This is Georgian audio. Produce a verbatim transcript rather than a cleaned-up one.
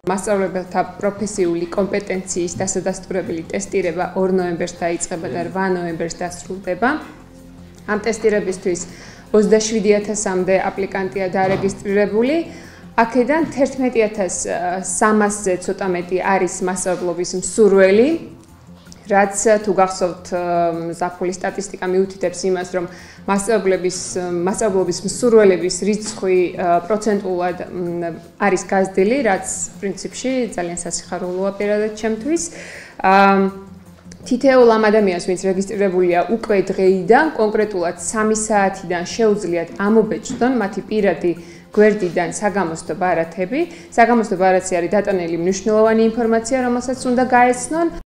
მასწავლებელთა პროფესიული კომპეტენციის დასადასტურებელი ტესტირება ორ ნოემბერს დაიწყება და რვა ნოემბერს დასრულდება. ამ ტესტირებისთვის ოცდაშვიდი ათასამდე აპლიკანტია დარეგისტრირებული. აქედან თერთმეტი ათას სამასზე ცოტა მეტი არის მასწავლებლობის მსურველი. რაც თუ გახსოვთ ზაფხულის სტატისტიკა მიუთითებს იმას, რომ მასწავლებლების მასწავლებლობის მსურველების რიცხვი პროცენტულად არის გაზრდილი, რაც პრინციპში ძალიან სასიხარულოა პირადად ჩემთვის. თითოეულ ამ ადამიანს, ვინც რეგისტრირებულია უკვე დღეიდან, კონკრეტულად სამი საათიდან შეუძლიათ ამობეჭდონ მათი პირადი გვერდიდან საგამოსტო ბარათები. საგამოსტო ბარათი არის დატანელი მნიშვნელოვანი ინფორმაცია, რომელსაც უნდა გაეცნონ.